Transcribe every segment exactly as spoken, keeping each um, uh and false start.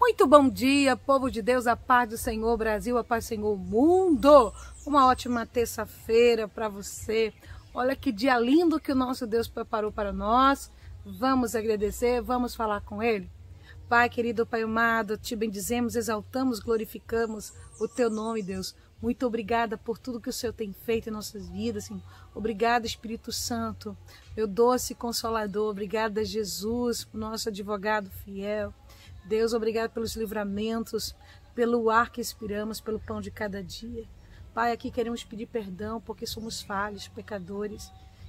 Muito bom dia, povo de Deus, a paz do Senhor, Brasil, a paz do Senhor, mundo. Uma ótima terça-feira para você. Olha que dia lindo que o nosso Deus preparou para nós. Vamos agradecer, vamos falar com Ele. Pai querido, Pai amado, te bendizemos, exaltamos, glorificamos o Teu nome, Deus. Muito obrigada por tudo que o Senhor tem feito em nossas vidas, Senhor. Obrigada, Espírito Santo, meu doce Consolador. Obrigada, Jesus, nosso advogado fiel. Deus, obrigado pelos livramentos, pelo ar que expiramos, pelo pão de cada dia. Pai, aqui queremos pedir perdão porque somos falhos, pecadores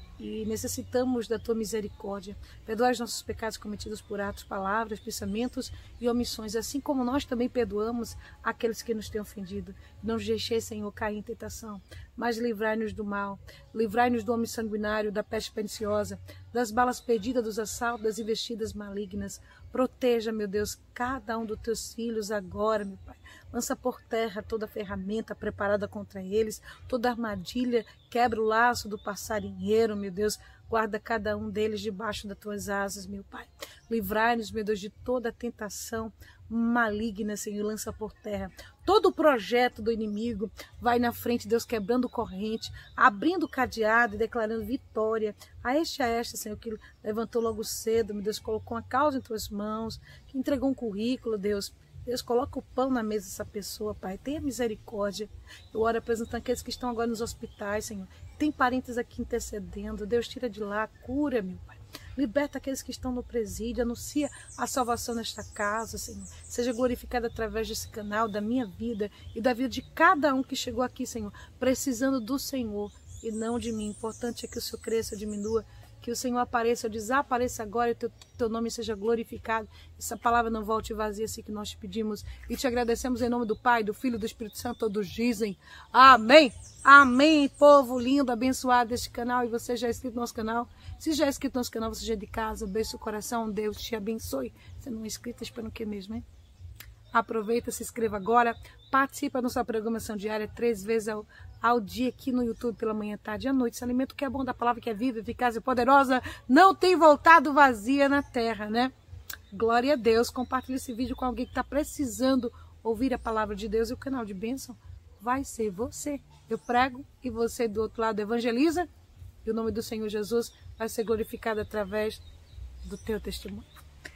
e necessitamos da Tua misericórdia. Perdoa os nossos pecados cometidos por atos, palavras, pensamentos e omissões, assim como nós também perdoamos aqueles que nos têm ofendido. Não nos deixeis, Senhor, cair em tentação, mas livrai-nos do mal. Livrai-nos do homem sanguinário, da peste perniciosa, das balas perdidas, dos assaltos, das investidas malignas. Proteja, meu Deus, cada um dos Teus filhos agora, meu Pai. Lança por terra toda ferramenta preparada contra eles, toda armadilha, quebra o laço do passarinheiro, meu Deus. Guarda cada um deles debaixo das Tuas asas, meu Pai. Livrai-nos, meu Deus, de toda tentação maligna, Senhor. Lança por terra todo o projeto do inimigo. Vai na frente, Deus, quebrando corrente, abrindo cadeado e declarando vitória a este a esta, Senhor, que levantou logo cedo, meu Deus, colocou a causa em Tuas mãos, que entregou um currículo, Deus. Deus, coloca o pão na mesa dessa pessoa, Pai. Tenha misericórdia. Eu oro apresentando aqueles que estão agora nos hospitais, Senhor. Tem parentes aqui intercedendo. Deus, tira de lá, cura, meu Pai. Liberta aqueles que estão no presídio. Anuncia a salvação nesta casa, Senhor. Seja glorificada através desse canal, da minha vida e da vida de cada um que chegou aqui, Senhor, precisando do Senhor e não de mim. O importante é que o Senhor cresça, diminua, que o Senhor apareça, desapareça agora e teu, teu nome seja glorificado. Essa palavra não volte vazia, assim que nós te pedimos. E te agradecemos em nome do Pai, do Filho e do Espírito Santo, todos dizem amém. Amém, povo lindo, abençoado deste canal. E você já é inscrito no nosso canal? Se já é inscrito no nosso canal, você já é de casa, beijo o coração, Deus te abençoe. Se não é inscrito, esperando o que mesmo, hein? Aproveita, se inscreva agora, participa da nossa programação diária três vezes ao, ao dia aqui no YouTube, pela manhã, tarde e à noite. Esse alimento que é bom, da palavra que é viva, eficaz e poderosa, não tem voltado vazia na terra, né? Glória a Deus. Compartilhe esse vídeo com alguém que está precisando ouvir a palavra de Deus, e o canal de bênção vai ser você. Eu prego e você do outro lado evangeliza, e o nome do Senhor Jesus vai ser glorificado através do teu testemunho.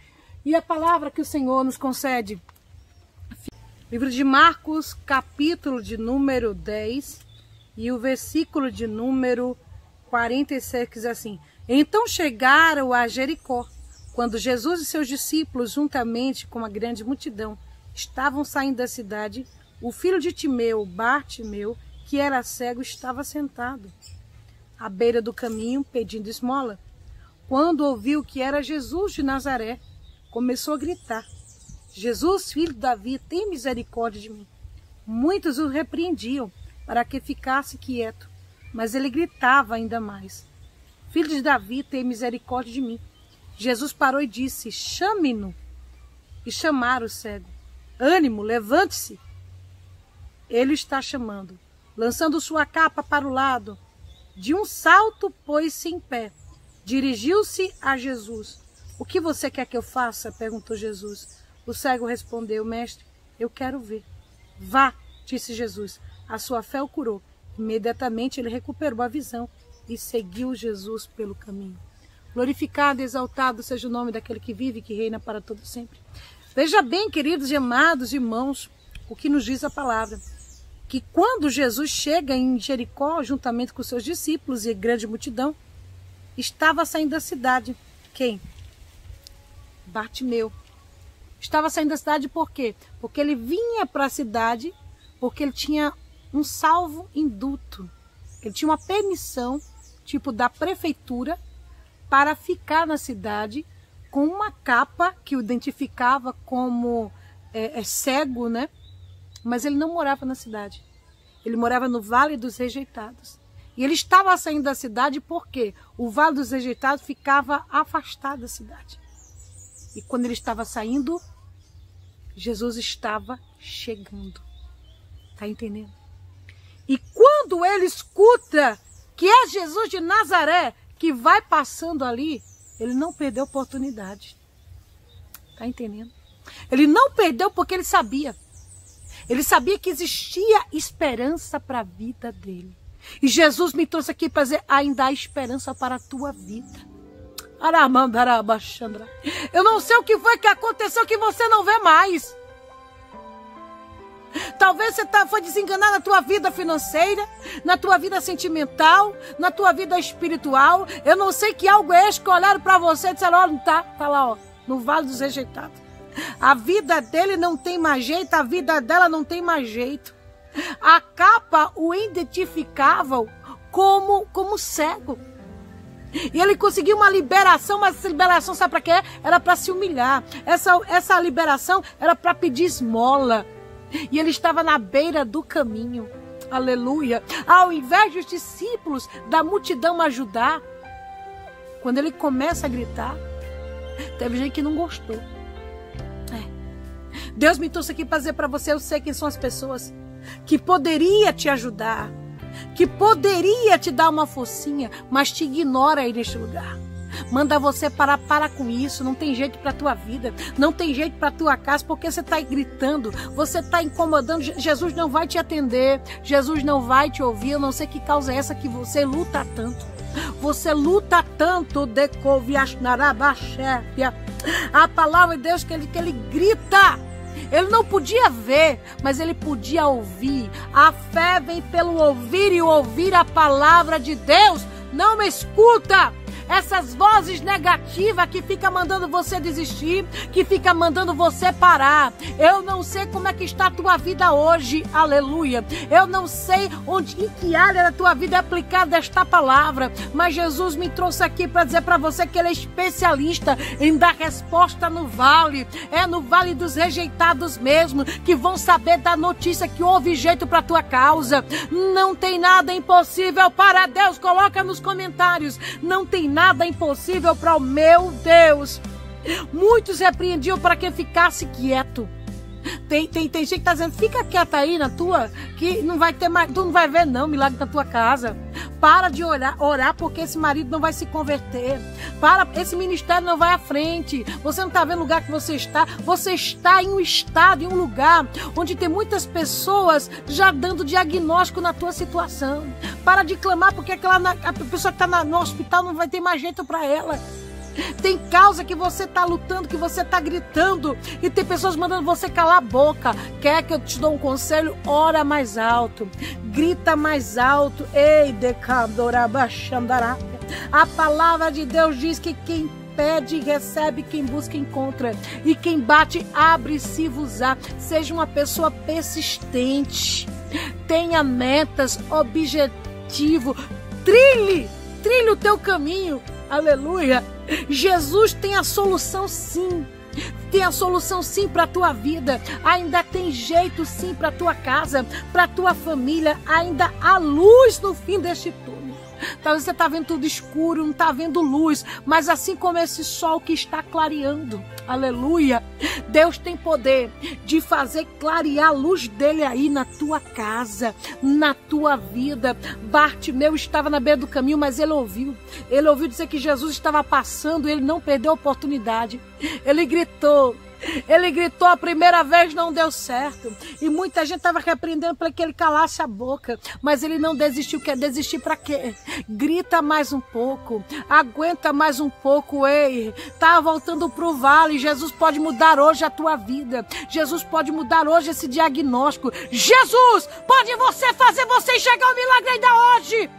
E a palavra que o Senhor nos concede, livro de Marcos, capítulo de número dez, e o versículo de número quarenta e seis, que diz assim: Então chegaram a Jericó, quando Jesus e seus discípulos, juntamente com uma grande multidão, estavam saindo da cidade. O filho de Timeu, Bartimeu, que era cego, estava sentado à beira do caminho, pedindo esmola. Quando ouviu que era Jesus de Nazaré, começou a gritar: Jesus, filho de Davi, tem misericórdia de mim. Muitos o repreendiam para que ficasse quieto, mas ele gritava ainda mais: Filho de Davi, tem misericórdia de mim. Jesus parou e disse: Chame-no. E chamaram o cego. Ânimo, levante-se. Ele o está chamando. Lançando sua capa para o lado, de um salto pôs-se em pé. Dirigiu-se a Jesus. O que você quer que eu faça? Perguntou Jesus. O cego respondeu: Mestre, eu quero ver. Vá, disse Jesus. A sua fé o curou. Imediatamente ele recuperou a visão e seguiu Jesus pelo caminho. Glorificado e exaltado seja o nome daquele que vive e que reina para todo sempre. Veja bem, queridos e amados irmãos, o que nos diz a palavra. Que quando Jesus chega em Jericó, juntamente com seus discípulos e grande multidão, estava saindo da cidade. Quem? Bartimeu. Estava saindo da cidade por quê? Porque ele vinha para a cidade, porque ele tinha um salvo-induto. Ele tinha uma permissão, tipo da prefeitura, para ficar na cidade com uma capa que o identificava como é, é, cego, né? Mas ele não morava na cidade. Ele morava no Vale dos Rejeitados. E ele estava saindo da cidade porque o Vale dos Rejeitados ficava afastado da cidade. E quando ele estava saindo, Jesus estava chegando. Está entendendo? E quando ele escuta que é Jesus de Nazaré que vai passando ali, ele não perdeu a oportunidade. Está entendendo? Ele não perdeu porque ele sabia. Ele sabia que existia esperança para a vida dele. E Jesus me trouxe aqui para dizer, ainda há esperança para a tua vida. Eu não sei o que foi que aconteceu que você não vê mais. Talvez você tá, foi desenganado na tua vida financeira, na tua vida sentimental, na tua vida espiritual. Eu não sei que algo é esse que olharam para você e disseram, ó, não tá, tá lá, ó, no Vale dos Rejeitados. A vida dele não tem mais jeito, a vida dela não tem mais jeito. A capa o identificava como, como cego. E ele conseguiu uma liberação, mas essa liberação, sabe para quê? Era para se humilhar. Essa, essa liberação era para pedir esmola. E ele estava na beira do caminho. Aleluia. Ao invés dos discípulos da multidão ajudar, quando ele começa a gritar, teve gente que não gostou. É. Deus me trouxe aqui para dizer para você, eu sei quem são as pessoas que poderia te ajudar, que poderia te dar uma forcinha, mas te ignora aí neste lugar. Manda você parar, para com isso, não tem jeito para tua vida, não tem jeito para tua casa, porque você está gritando, você está incomodando, Jesus não vai te atender, Jesus não vai te ouvir, eu não sei que causa é essa que você luta tanto. Você luta tanto, a palavra de Deus que ele, que ele grita. Ele não podia ver, mas ele podia ouvir. A fé vem pelo ouvir e ouvir a palavra de Deus. Não me escuta essas vozes negativas que fica mandando você desistir, que fica mandando você parar. Eu não sei como é que está a tua vida hoje, aleluia. Eu não sei onde, em que área da tua vida é aplicada esta palavra, mas Jesus me trouxe aqui para dizer para você que ele é especialista em dar resposta no vale. É no vale dos rejeitados mesmo, que vão saber da notícia que houve jeito para tua causa. Não tem nada impossível para Deus, coloca nos comentários. Não tem nada Nada impossível para o meu Deus. Muitos repreendiam para que ficasse quieto. Tem, tem, tem gente que está dizendo, fica quieta aí na tua, que não vai ter mais, tu não vai ver não milagre na tua casa. Para de orar, orar porque esse marido não vai se converter. Para, esse ministério não vai à frente. Você não está vendo o lugar que você está. Você está em um estado, em um lugar onde tem muitas pessoas já dando diagnóstico na tua situação. Para de clamar porque aquela, a pessoa que está no hospital não vai ter mais jeito para ela. Tem causa que você está lutando, que você está gritando, e tem pessoas mandando você calar a boca. Quer que eu te dou um conselho? Ora mais alto, grita mais alto. Ei, decadorabachandará. A palavra de Deus diz que quem pede, recebe, quem busca, encontra, e quem bate, abre-se-vos-á. Seja uma pessoa persistente, tenha metas, objetivo, trilhe, trilhe o teu caminho. Aleluia. Jesus tem a solução sim. Tem a solução sim para a tua vida. Ainda tem jeito sim para a tua casa, para a tua família. Ainda há luz no fim deste túnel. Talvez você está vendo tudo escuro, não está vendo luz, mas assim como esse sol que está clareando, aleluia, Deus tem poder de fazer clarear a luz dele aí na tua casa, na tua vida. Bartimeu estava na beira do caminho, mas ele ouviu, ele ouviu dizer que Jesus estava passando, ele não perdeu a oportunidade, ele gritou. Ele gritou a primeira vez, não deu certo. E muita gente estava repreendendo para que ele calasse a boca. Mas ele não desistiu. Quer desistir para quê? Grita mais um pouco. Aguenta mais um pouco. Ei, tá voltando para o vale. Jesus pode mudar hoje a tua vida. Jesus pode mudar hoje esse diagnóstico. Jesus pode você fazer você enxergar o milagre ainda hoje.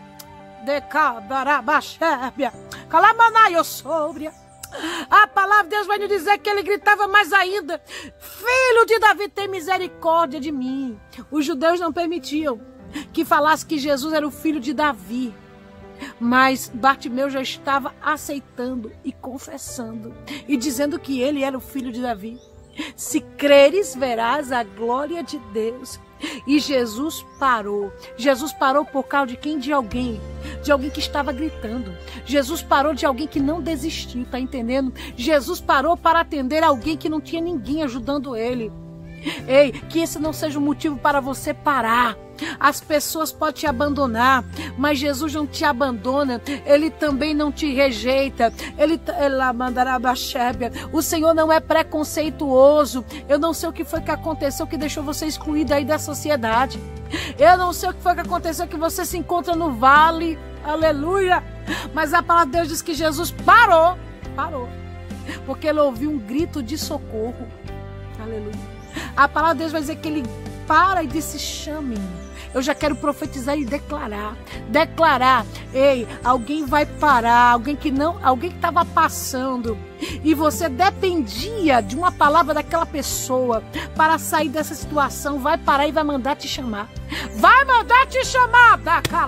Decabarabachébia. Calamanaio sobria. A palavra de Deus vai nos dizer que ele gritava mais ainda: Filho de Davi, tem misericórdia de mim. Os judeus não permitiam que falasse que Jesus era o filho de Davi, mas Bartimeu já estava aceitando e confessando e dizendo que ele era o filho de Davi. Se creres, verás a glória de Deus. E Jesus parou. Jesus parou por causa de quem? De alguém. De alguém que estava gritando. Jesus parou de alguém que não desistiu, tá entendendo? Jesus parou para atender alguém que não tinha ninguém ajudando ele. Ei, que esse não seja um motivo para você parar. As pessoas podem te abandonar, mas Jesus não te abandona. Ele também não te rejeita. Ele, ele mandará baixébia. O Senhor não é preconceituoso. Eu não sei o que foi que aconteceu que deixou você excluído aí da sociedade. Eu não sei o que foi que aconteceu que você se encontra no vale. Aleluia. Mas a palavra de Deus diz que Jesus parou. Parou. Porque ele ouviu um grito de socorro. Aleluia. A palavra de Deus vai dizer que ele para e disse: chame-me. Eu já quero profetizar e declarar. Declarar. Ei, alguém vai parar. Alguém que não, alguém que estava passando. E você dependia de uma palavra daquela pessoa para sair dessa situação. Vai parar e vai mandar te chamar. Vai mandar te chamar.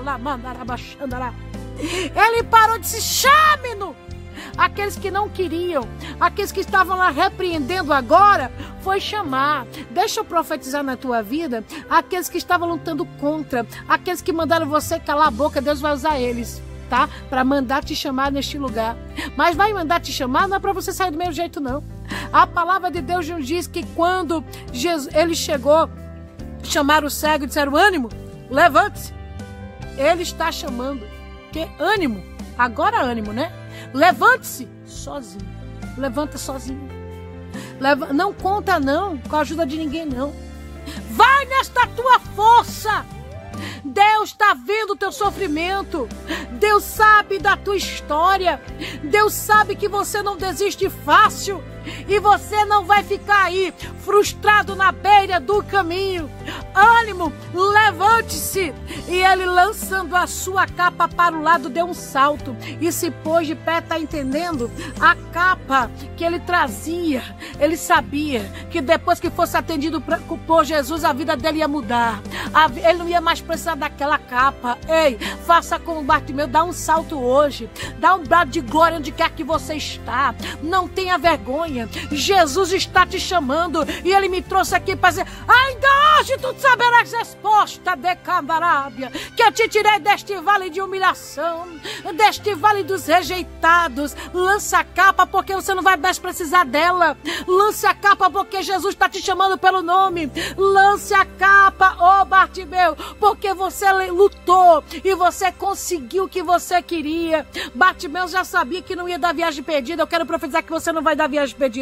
Ele parou e disse: chame-no. Aqueles que não queriam, aqueles que estavam lá repreendendo agora, foi chamar. Deixa eu profetizar na tua vida. Aqueles que estavam lutando contra, aqueles que mandaram você calar a boca, Deus vai usar eles, tá? Para mandar te chamar neste lugar. Mas vai mandar te chamar, não é para você sair do mesmo jeito, não. A palavra de Deus nos diz que quando Jesus, ele chegou, chamaram o cego e disseram: ânimo, levante-se. Ele está chamando. Que ânimo? Agora ânimo, né? Levante-se sozinho. Levanta sozinho. Leva... Não conta não com a ajuda de ninguém não. Vai nesta tua força. Deus está vendo o teu sofrimento. Deus sabe da tua história. Deus sabe que você não desiste fácil. E você não vai ficar aí frustrado na beira do caminho. Ânimo, levante-se. E ele, lançando a sua capa para o lado, deu um salto e se pôs de pé. Tá entendendo? A capa que ele trazia, ele sabia que depois que fosse atendido por Jesus, a vida dele ia mudar. Ele não ia mais precisar daquela capa. Ei, faça como Bartimeu, dá um salto hoje. Dá um brado de glória onde quer que você está. Não tenha vergonha. Jesus está te chamando e ele me trouxe aqui para dizer: ainda hoje tu saberás resposta de Candarábia, que eu te tirei deste vale de humilhação, deste vale dos rejeitados. Lança a capa porque você não vai mais precisar dela. Lance a capa porque Jesus está te chamando pelo nome. Lance a capa, ó Bartimeu, porque você lutou e você conseguiu o que você queria. Bartimeu já sabia que não ia dar viagem perdida. Eu quero profetizar que você não vai dar viagem perdida.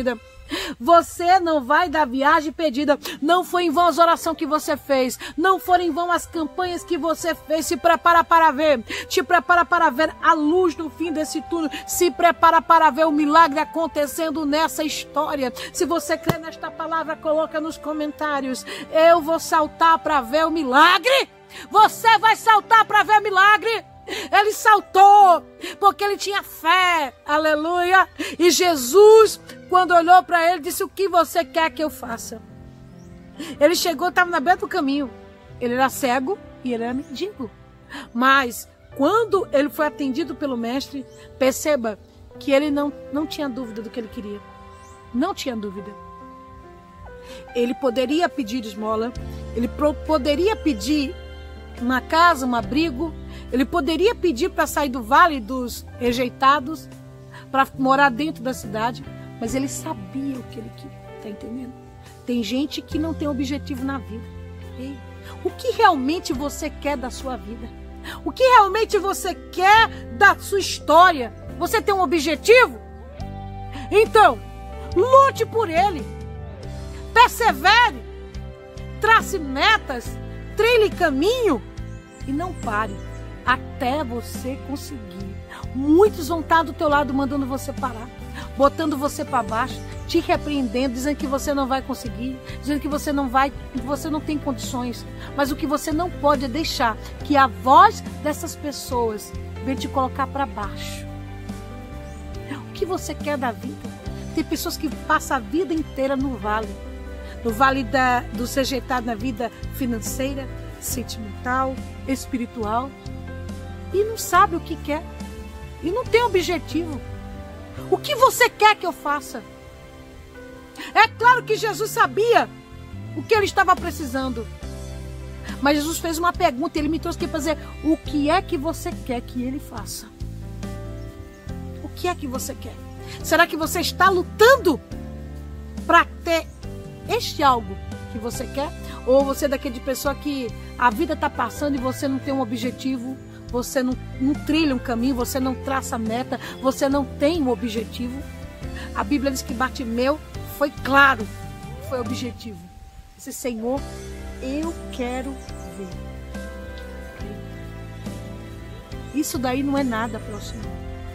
Você não vai dar viagem perdida. Não foi em vão as orações que você fez. Não foram em vão as campanhas que você fez. Se prepara para ver. Te prepara para ver a luz no fim desse túnel. Se prepara para ver o milagre acontecendo nessa história. Se você crê nesta palavra, coloca nos comentários: eu vou saltar para ver o milagre. Você vai saltar para ver o milagre. Ele saltou porque ele tinha fé. Aleluia. E Jesus, quando olhou para ele, disse: o que você quer que eu faça? Ele chegou, estava na beira do caminho. Ele era cego e ele era mendigo. Mas quando ele foi atendido pelo mestre, perceba que ele não, não tinha dúvida do que ele queria. Não tinha dúvida. Ele poderia pedir esmola. Ele poderia pedir uma casa, um abrigo. Ele poderia pedir para sair do vale dos rejeitados, para morar dentro da cidade, mas ele sabia o que ele queria. Tá entendendo? Tem gente que não tem objetivo na vida. Ei, o que realmente você quer da sua vida? O que realmente você quer da sua história? Você tem um objetivo? Então, lute por ele. Persevere. Trace metas. Trilhe caminho. E não pare até você conseguir. Muitos vão estar do teu lado mandando você parar, botando você para baixo, te repreendendo, dizendo que você não vai conseguir, dizendo que você não vai, que você não tem condições. Mas o que você não pode é deixar que a voz dessas pessoas venha te colocar para baixo. O que você quer da vida? Tem pessoas que passam a vida inteira no vale, no vale da, dos rejeitados na vida financeira, sentimental, espiritual, e não sabe o que quer, e não tem objetivo. O que você quer que eu faça? É claro que Jesus sabia o que ele estava precisando, mas Jesus fez uma pergunta, ele me trouxe aqui para dizer: o que é que você quer que ele faça? O que é que você quer? Será que você está lutando para ter este algo que você quer? Ou você é daquele pessoa que a vida está passando e você não tem um objetivo, você não, não trilha um caminho, você não traça meta, você não tem um objetivo? A Bíblia diz que Bartimeu foi claro, foi objetivo. Disse: Senhor, eu quero ver. Isso daí não é nada para o Senhor.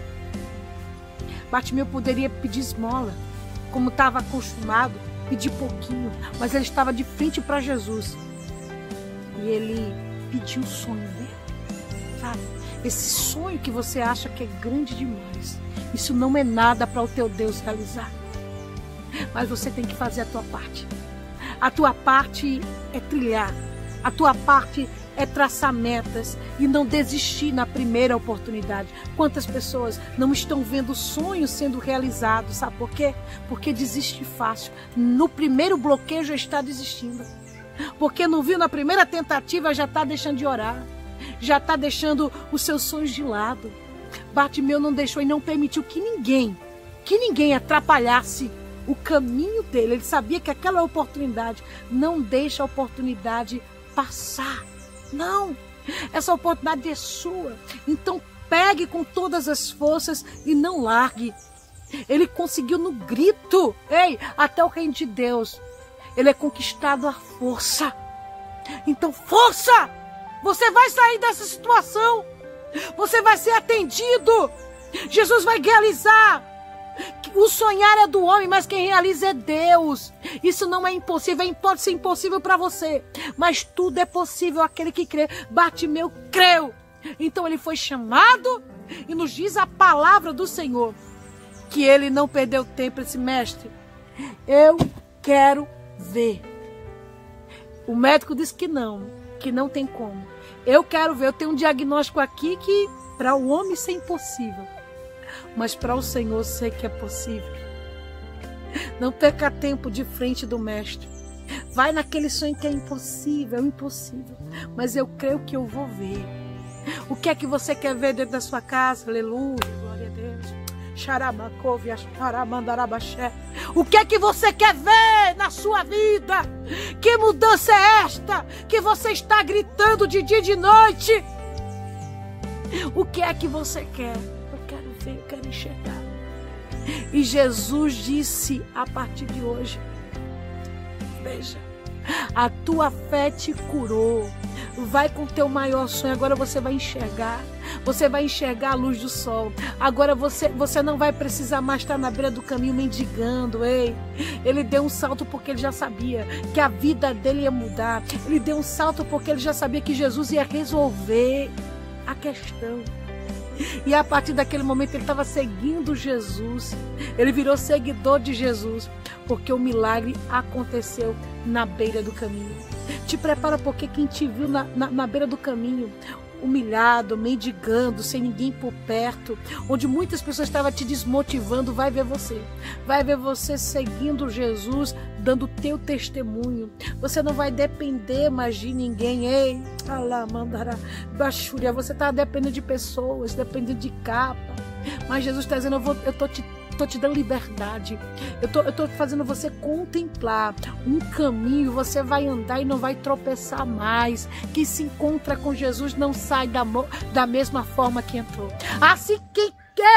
Bartimeu poderia pedir esmola, como estava acostumado, pedir pouquinho, mas ele estava de frente para Jesus. E ele pediu o sonho dele, sabe? Esse sonho que você acha que é grande demais, isso não é nada para o teu Deus realizar. Mas você tem que fazer a tua parte. A tua parte é trilhar, a tua parte é traçar metas e não desistir na primeira oportunidade. Quantas pessoas não estão vendo sonhos sendo realizados? Sabe por quê? Porque desiste fácil. No primeiro bloqueio já está desistindo. Porque não viu na primeira tentativa, já está deixando de orar. Já está deixando os seus sonhos de lado. Bartimeu não deixou e não permitiu que ninguém, que ninguém atrapalhasse o caminho dele. Ele sabia que aquela oportunidade, não deixa a oportunidade passar. Não, essa oportunidade é sua. Então pegue com todas as forças e não largue. Ele conseguiu no grito. Ei, até o reino de Deus, ele é conquistado à força. Então força! Você vai sair dessa situação. Você vai ser atendido. Jesus vai realizar. O sonhar é do homem, mas quem realiza é Deus. Isso não é impossível, pode ser impossível para você, mas tudo é possível aquele que crê. Bartimeu creu, então ele foi chamado, e nos diz a palavra do Senhor que ele não perdeu tempo. Esse mestre, eu quero ver. O médico disse que não, que não tem como. Eu quero ver, eu tenho um diagnóstico aqui que para o homem isso é impossível, mas para o Senhor eu sei que é possível. Não perca tempo de frente do mestre. Vai naquele sonho que é impossível, é impossível, mas eu creio que eu vou ver. O que é que você quer ver dentro da sua casa? Aleluia, glória a Deus. O que é que você quer ver na sua vida? Que mudança é esta que você está gritando de dia e de noite? O que é que você quer? Eu quero ver, eu quero enxergar. E Jesus disse a partir de hoje: veja, a tua fé te curou. Vai com o teu maior sonho. Agora você vai enxergar. Você vai enxergar a luz do sol. Agora você, você não vai precisar mais estar na beira do caminho mendigando. Ei, ele deu um salto porque ele já sabia que a vida dele ia mudar. Ele deu um salto porque ele já sabia que Jesus ia resolver a questão. E a partir daquele momento ele estava seguindo Jesus. Ele virou seguidor de Jesus, porque o milagre aconteceu na beira do caminho. Te prepara, porque quem te viu na, na, na beira do caminho, humilhado, mendigando, sem ninguém por perto, onde muitas pessoas estavam te desmotivando, vai ver você. Vai ver você seguindo Jesus, dando teu testemunho. Você não vai depender mais de ninguém. Ei, alá, mandará, baixúria. Você está dependendo de pessoas, dependendo de capa. Mas Jesus está dizendo: eu vou, eu tô te Estou te dando liberdade. Eu tô, eu tô fazendo você contemplar um caminho. Você vai andar e não vai tropeçar mais. Quem se encontra com Jesus não sai da, da mesma forma que entrou. Assim que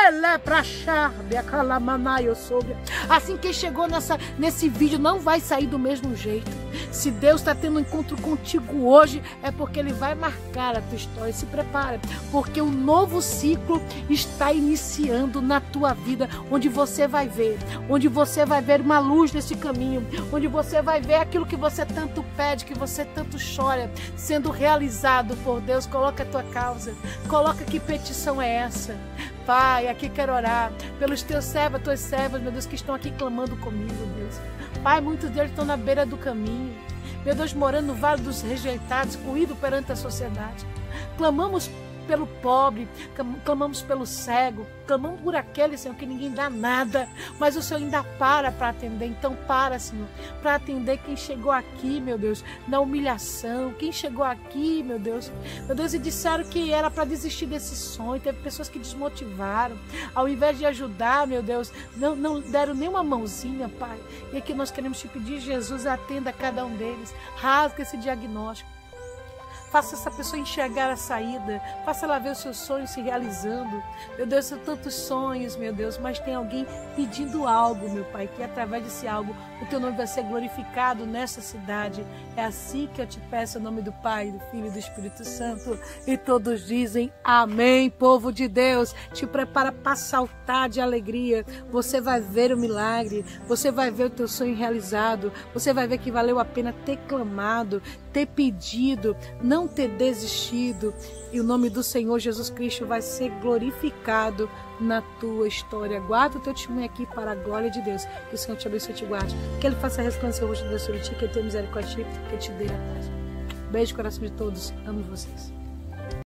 Assim quem chegou nessa, nesse vídeo não vai sair do mesmo jeito. Se Deus está tendo um encontro contigo hoje, é porque Ele vai marcar a tua história. Se prepara, porque o novo ciclo está iniciando na tua vida, onde você vai ver, onde você vai ver uma luz nesse caminho, onde você vai ver aquilo que você tanto pede, que você tanto chora, sendo realizado por Deus. Coloca a tua causa, coloca que petição é essa. Pai, aqui quero orar pelos teus servos, tuas servas, meu Deus, que estão aqui clamando comigo, Deus. Pai, muitos deles estão na beira do caminho, meu Deus, morando no vale dos rejeitados, coído perante a sociedade. Clamamos pelo pobre, clamamos pelo cego, clamamos por aquele, Senhor, que ninguém dá nada, mas o Senhor ainda para para atender. Então para, Senhor, para atender quem chegou aqui, meu Deus, na humilhação, quem chegou aqui, meu Deus, meu Deus, e disseram que era para desistir desse sonho. Teve pessoas que desmotivaram, ao invés de ajudar, meu Deus, não, não deram nem uma mãozinha, Pai. E aqui nós queremos te pedir, Jesus, atenda a cada um deles, rasga esse diagnóstico. Faça essa pessoa enxergar a saída. Faça ela ver os seus sonhos se realizando. Meu Deus, são tantos sonhos, meu Deus, mas tem alguém pedindo algo, meu Pai, que através desse algo o teu nome vai ser glorificado nessa cidade. É assim que eu te peço, em nome do Pai, do Filho e do Espírito Santo. E todos dizem amém, povo de Deus. Te prepara para saltar de alegria. Você vai ver o milagre. Você vai ver o teu sonho realizado. Você vai ver que valeu a pena ter clamado, ter pedido, não não ter desistido, e o nome do Senhor Jesus Cristo vai ser glorificado na tua história. Guarda o teu testemunho aqui para a glória de Deus. Que o Senhor te abençoe e te guarde. Que Ele faça resplandecer o rosto de Deus sobre ti, que Ele tenha misericórdia de ti, que Ele te dê a paz. Beijo no coração de todos. Amo vocês.